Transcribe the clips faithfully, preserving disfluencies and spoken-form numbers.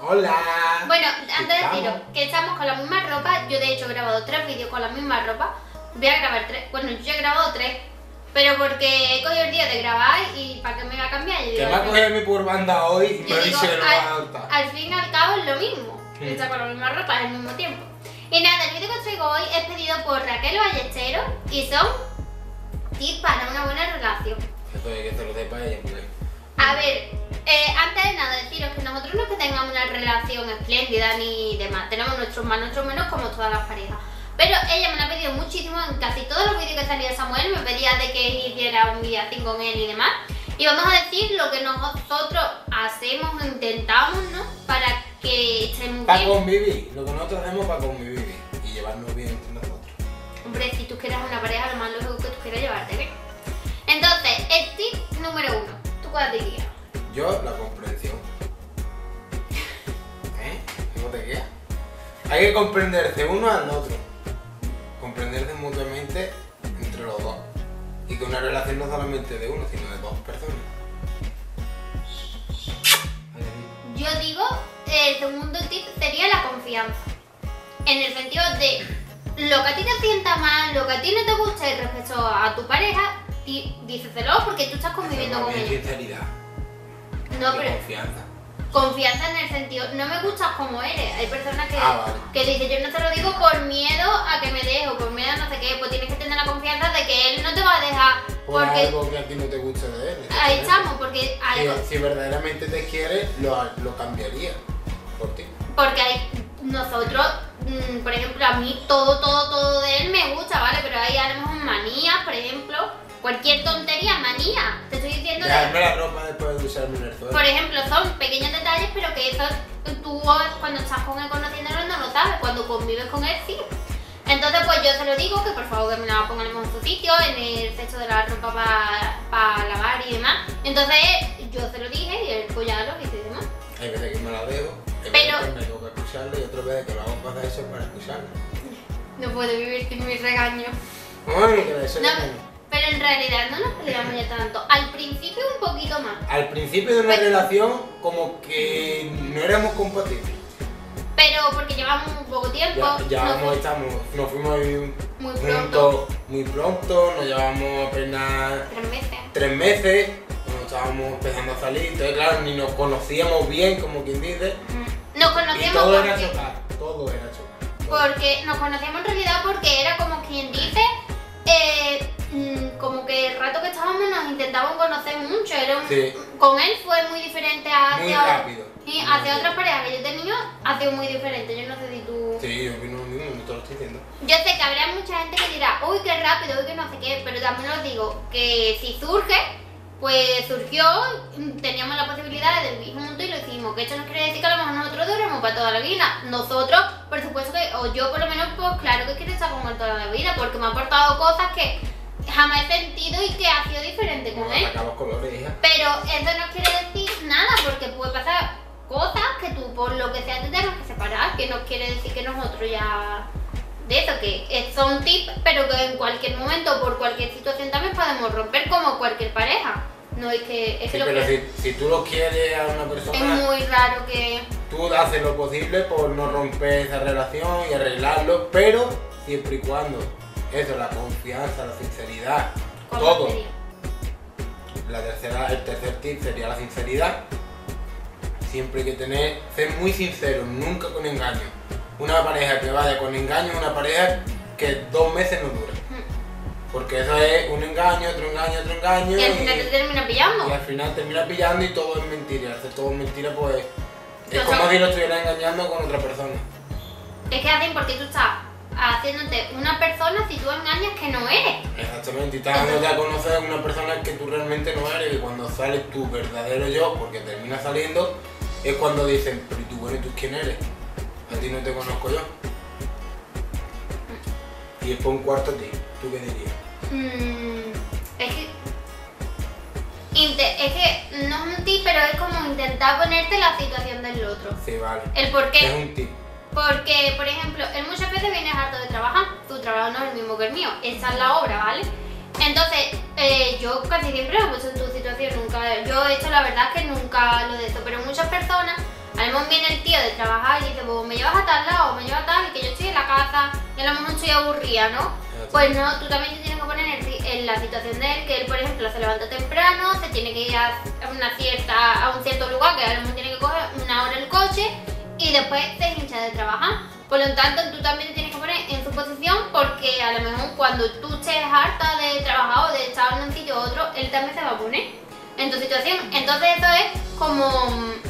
Hola. Bueno, antes de deciros que estamos con la misma ropa, yo de hecho he grabado tres vídeos con la misma ropa. Voy a grabar tres, bueno, yo he grabado tres, pero porque he cogido el día de grabar y para qué me va a cambiar. Yo Que digo, me ha cogido mi purbanda hoy y me yo ha digo, dicho que no va a al, adoptar. al fin y al cabo es lo mismo, Sí. está con la misma ropa al mismo tiempo. Y nada, el vídeo que os traigo hoy es pedido por Raquel Ballesteros y son tips para una buena relación. Esto es que se lo sepa ella, pues. A ver, eh, antes de nada deciros que nosotros no es que tengamos una relación espléndida ni demás, tenemos nuestros más, nuestros menos como todas las parejas. Pero ella me lo ha pedido muchísimo, en casi todos los vídeos que salía Samuel me pedía de que hiciera un villancico con él y demás. Y vamos a decir lo que nosotros hacemos, intentamos, ¿no? Para que estemos Para bien. convivir, lo que nosotros hacemos para convivir y llevarnos bien entre nosotros. Hombre, si tú quieres una pareja, lo más lógico que tú quieras llevarte bien. Entonces, el tip número uno, ¿tú cuál dirías? Yo, la comprensión. ¿Eh? ¿Cómo te queda? Hay que comprenderse uno al otro. Comprenderse mutuamente entre los dos. Y que una relación no solamente de uno, sino de dos personas. Yo digo, el segundo tip sería la confianza. En el sentido de lo que a ti te sienta mal, lo que a ti no te guste respecto a tu pareja, di- díceselo porque tú estás conviviendo con También ella. sinceridad. No, Y pero confianza. confianza en el sentido, no me gustas como eres. Hay personas que, Ah, vale. que dicen, yo no te lo digo por miedo a que me deje o por miedo a no sé qué, pues tienes que tener la confianza de que él no te va a dejar Por porque algo que a ti no te guste de él. ahí exactamente. estamos, porque algo, Si, si verdaderamente te quiere, lo, lo cambiaría por ti. porque hay nosotros, mm, por ejemplo, a mí todo, todo, todo de él me gusta, ¿vale? Pero hay a lo mejor manías, por ejemplo, cualquier tontería, manía. Te estoy diciendo de, Dejarme la ropa después de usarme en el suelo. por ejemplo, son pequeños detalles, pero que eso tú cuando estás con él conociéndolo no lo sabes, cuando convives con él sí. Entonces pues yo se lo digo, que por favor que me la pongan en su sitio, en el cesto de la ropa para pa lavar y demás. Entonces yo se lo dije y él pues ya lo hizo y demás. Hay veces que me la dejo, hay Pero- veces que me tengo que escucharlo y otras veces que lo hago para eso para escucharlo. No puedo vivir sin mi regaño. Ay, que de eso No, ya menos. pero en realidad no nos peleamos ya tanto. Al principio un poquito más. Al principio de una Pero- relación, como que no éramos compatibles. Pero porque llevamos un poco tiempo. Ya, ya no no fue estamos, nos fuimos a vivir muy juntos pronto. muy pronto, nos llevamos apenas Tres meses. tres meses, cuando estábamos empezando a salir, entonces claro, ni nos conocíamos bien, como quien dice, Mm. Nos y conocíamos todo era porque, chocar, todo era chocar. todo. porque nos conocíamos en realidad porque era como quien dice, eh, mm, como que el rato que estábamos nos intentaban conocer mucho. Era un- Sí. Con él fue muy diferente hacia, Muy rápido. sí, Muy hacia rápido. otras parejas que yo he tenido, ha sido muy diferente. Yo no sé si tú... Sí, yo opino lo mismo, no te lo estoy diciendo. Yo sé que habrá mucha gente que dirá, uy, qué rápido, uy, que no sé qué, pero también os digo que si surge, pues surgió, teníamos la posibilidad de vivir juntos y lo hicimos. Que esto no quiere decir que a lo mejor nosotros duremos para toda la vida. Nosotros, por supuesto que, o yo por lo menos, pues claro que quiero estar con él toda la vida, porque me ha aportado cosas que jamás he sentido y que ha sido diferente con Como él. sacar los colores, hija. Pero eso no quiere decir nada, porque puede pasar cosas que tú por lo que sea te tengas que separar, que no quiere decir que nosotros ya... De eso, que es- son tips, pero que en cualquier momento, por cualquier situación también podemos romper como cualquier pareja. No es que... Es que Sí, lo pero que si, si tú lo quieres a una es persona, muy raro que... tú haces lo posible por no romper esa relación y arreglarlo, pero siempre y cuando eso, la confianza, la sinceridad, ¿cómo todo. sería? La tercera, el tercer tip sería la sinceridad. Siempre hay que tener, ser muy sincero, nunca con engaño. Una pareja que vaya con engaño es una pareja que dos meses no dura. Porque eso es un engaño, otro engaño, otro engaño. Y al final te termina pillando. y al final termina pillando y todo es mentira. Y al hacer todo mentira, pues es Pero como son- si lo estuviera engañando con otra persona. Es que hacen porque tú estás haciéndote una persona si tú engañas que no eres. Exactamente, y estás dándote a conocer a una persona que tú realmente no eres, y cuando sales tu verdadero yo, porque termina saliendo, es cuando dicen, pero ¿y tú, bueno, ¿y tú quién eres? A ti no te conozco yo. Y es por un cuarto tip, ¿tú qué dirías? Mm, es que... inte- es que no es un tip, pero es como intentar ponerte la situación del otro. Sí, vale. El por qué. Es un tip. Porque, por ejemplo, él muchas veces viene harto de trabajar, tu trabajo no es el mismo que el mío, esa es la obra, ¿vale? Entonces, eh, yo casi siempre me he puesto en tu situación, nunca, yo he hecho la verdad que nunca lo de esto, pero muchas personas, a lo mejor viene el tío de trabajar y dice, pues me llevas a tal lado, me llevas a tal, y que yo estoy en la casa y a lo mejor estoy aburrida, ¿no? Pues no, tú también te tienes que poner en, en la situación de él, que él, por ejemplo, se levanta temprano, se tiene que ir a, una cierta, a un cierto lugar, que a lo mejor tiene que coger una hora el coche y después se hincha de trabajar. Por lo tanto, tú también te tienes que poner en su posición, porque a lo mejor cuando tú estés harta de trabajar o de estar en un sitio u otro, él también se va a poner en tu situación. Entonces eso es como...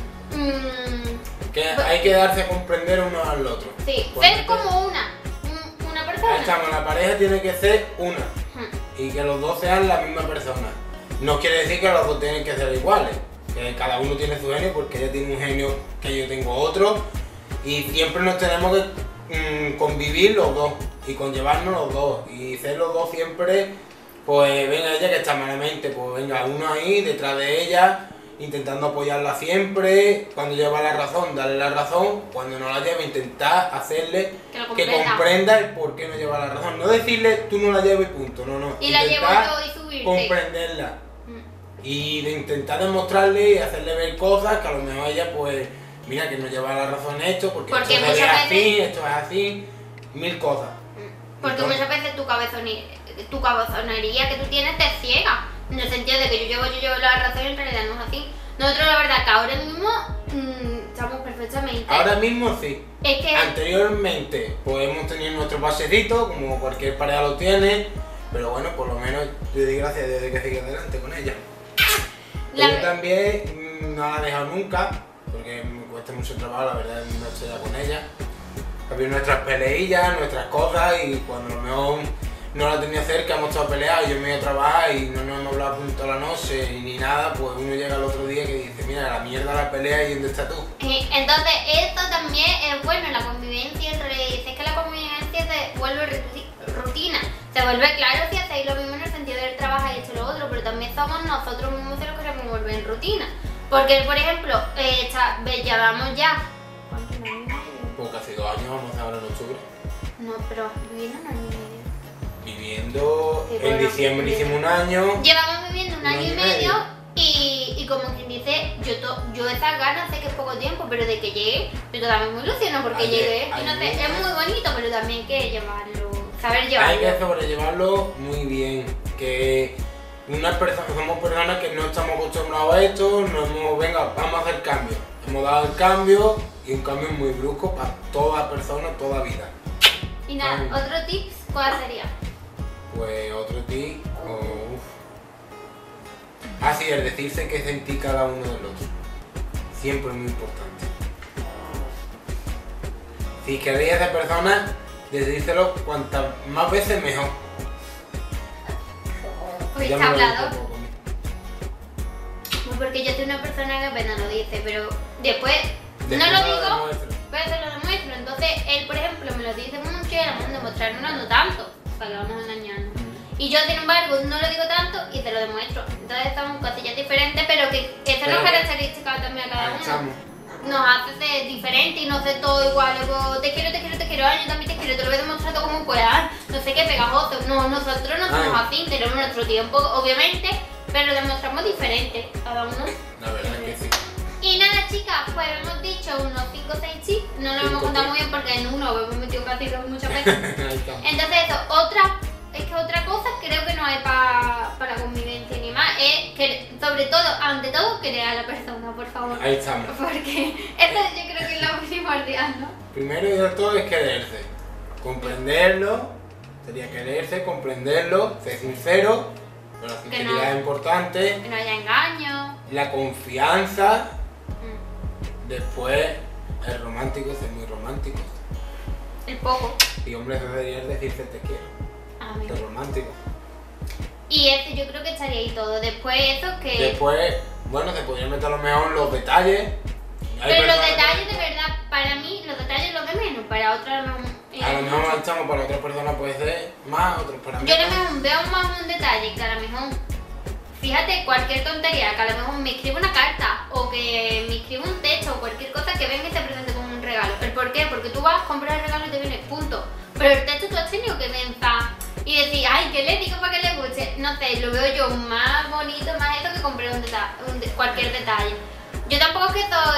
Mmm, que hay que darse a comprender uno al otro. Sí, Cuando ser te... como una, una persona. Estamos, la pareja tiene que ser una Hmm. y que los dos sean la misma persona. No quiere decir que los dos tienen que ser iguales, que cada uno tiene su genio, porque ella tiene un genio que yo tengo otro, y siempre nos tenemos que mmm, convivir los dos y conllevarnos los dos y ser los dos siempre, pues venga ella que está malamente, pues venga uno ahí detrás de ella, intentando apoyarla siempre, cuando lleva la razón, darle la razón, cuando no la lleva, intentar hacerle que, lo que comprenda. comprenda el por qué no lleva la razón. No decirle tú no la lleves y punto, no, no. Y la llevo Intentar yo y subirte. comprenderla. Mm. Y de intentar demostrarle y hacerle ver cosas que a lo mejor ella pues, mira que no lleva la razón en esto, porque, Porque esto se ve muchas así, veces- esto es así, mil cosas. Porque Entonces- muchas veces tu, cabezoni- tu cabezonería que tú tienes te ciega. En el sentido de que yo llevo, yo llevo la razón y en realidad no es así. Nosotros la verdad que ahora mismo mmm, estamos perfectamente. Ahora mismo sí. Es que Anteriormente pues hemos tenido nuestro pasecito, como cualquier pareja lo tiene, pero bueno, por lo menos yo doy gracias a Dios de que sigue adelante con ella. La Yo ve- también mm, no la he dejado nunca, porque me cuesta mucho trabajo, la verdad, no estoy ya con ella. Había nuestras peleillas, nuestras cosas, y cuando a lo mejor no la tenía cerca, hemos estado peleados, yo me he ido a trabajar y no nos hemos hablado punto a la noche ni nada, pues uno llega el otro día que dice, mira, la mierda la pelea y ¿dónde está tú? eh, entonces esto también es bueno, la convivencia entre... Es que la convivencia se vuelve ruti- rutina. Se vuelve claro si hacéis lo mismo en el sentido del trabajo y esto y lo otro, pero también somos nosotros mismos que lo queremos volver en rutina. Porque, por ejemplo, eh, está- ve, ya vamos ya... ¿Cuánto? ¿Un año y medio? Pues casi dos años, vamos a hacer ahora en octubre. No, pero viviendo un año y medio. Viviendo, Sí, en bueno, diciembre sí. hicimos un año. Llevamos viviendo un Un año año y y medio medio. y, y como quien dice, yo, to, yo esas ganas sé que es poco tiempo, pero de que llegue, yo todavía me ilusiono porque Ayer- llegué. Y no sé, ayer- es muy bonito, pero también hay que llevarlo, saber Hay llevarlo. que sobrellevarlo muy bien, que unas personas, somos personas que no estamos acostumbrados a esto, no hemos, venga, vamos a hacer cambio. Hemos dado el cambio y un cambio muy brusco para toda persona, toda vida. Y nada, Ay. otro tips, ¿cuál sería? Pues otro tip, oh, uf. Ah, sí, el decirse que sentí cada uno del otro. Siempre es muy importante. Si queréis a esa persona, decírselo cuantas más veces mejor. Pues Ya está me lo he hablado. dicho poco. Pues porque yo soy una persona que apenas lo dice, pero después, Después no lo lo digo, demuestro. pero se lo demuestro. Entonces él, por ejemplo, me lo dice mucho y a lo mejor demostrarlo no tanto, para que vamos engañando. Y yo, sin embargo, no lo digo tanto y te lo demuestro. Entonces estamos cosillas diferentes, pero que esa Pero nos que- característica también a cada Ahí uno. estamos. Nos hace ser diferentes y no ser todo igual. Luego, te quiero, te quiero, te quiero, ay, yo también te quiero, te lo voy a demostrar todo como puedas. No sé qué, pegajoso. No, nosotros no somos Ay. así, tenemos nuestro tiempo, obviamente, pero lo demostramos diferente cada uno. La verdad es que sí. Y nada, chicas, pues hemos dicho unos cinco o seis tips. No lo hemos Cinco contado tips. muy bien porque en uno hemos metido casi dos muchas veces. Ahí estamos. Entonces eso, otra, es que otra cosa creo que no es para la convivencia ni más, es que sobre todo, ante todo, querer a la persona, por favor. Ahí estamos. Porque eso yo creo que es lo primordial, ¿no? Primero y de todo es quererse. Comprenderlo, sería quererse, comprenderlo, ser sincero, pero la Que sinceridad no. es importante. Que no haya engaño. La confianza, mm, después el romántico, ser muy romántico. El poco. Y hombre, eso debería decirse te quiero, A mí. ser romántico. Y eso yo creo que estaría ahí todo. Después eso que... Después, bueno, se podrían meter a lo mejor los detalles. Hay Pero los personas- detalles de verdad, para mí, los detalles lo de menos, para otras no. eh, A lo mejor estamos para otras personas puede ser más, otros para mí Yo a lo más. mejor veo más un detalle que a lo mejor, fíjate, cualquier tontería, que a lo mejor me escribe una carta o que me escribe un texto o cualquier cosa que venga y se presente como un regalo. ¿El por qué? Porque tú vas, compras el regalo y te viene, punto. Pero el texto tú has tenido que pensar y decir, ay, ¿qué le digo para que le guste? No sé, lo veo yo más bonito, más eso que comprar un deta- un de- cualquier detalle. Yo tampoco es que soy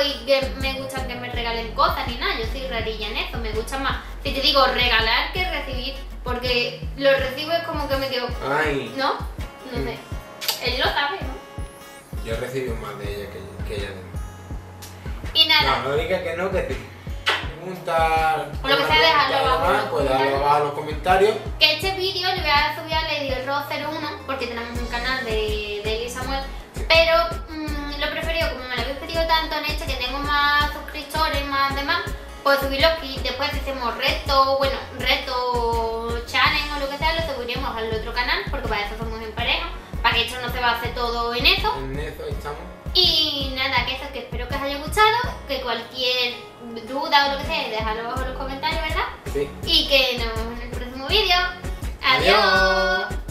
soy que me gusta que me regalen cosas ni nada, yo soy rarilla en eso, me gusta más, si te digo regalar que recibir, porque lo recibo es como que me quedo, Ay. ¿no? No sé, él lo sabe, ¿no? Yo recibo más de ella que, que ella de mí. Y nada. No, no digas que no, que sí. Preguntar. O lo que sea, déjalo abajo en los Pues déjalo comentarios. abajo en los comentarios. Que este vídeo le voy a subir a Lady Ro cero uno porque tenemos un canal de, de Eli Samuel, pero mmm, lo preferido, como me lo habéis pedido tanto en este que tengo más suscriptores, más demás, pues subirlo aquí. Después si hacemos reto, bueno, reto challenge o lo que sea, lo subiremos al otro canal porque para eso somos en pareja, para que esto no se base todo en eso. En eso estamos. Y nada, que eso, que espero que os haya gustado, que cualquier duda o lo que sea, dejadlo abajo en los comentarios, ¿verdad? Sí. Y que nos vemos en el próximo vídeo. Adiós. ¡Adiós!